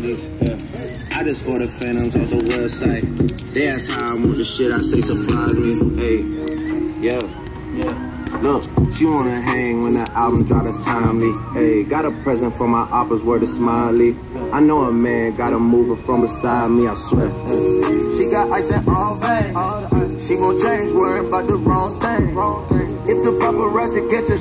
Harleys. I just ordered Phantoms off the website. They ask how I want the shit, I say surprise me. Hey, yeah. Look, she wanna hang when the album drop, it's timely. Hey, got a present for my oppas, word of Smiley. I know a man gotta move her from beside me, I swear. She got ice in all veins. She gon' change, worry about the wrong thing. If the paparazzi catch her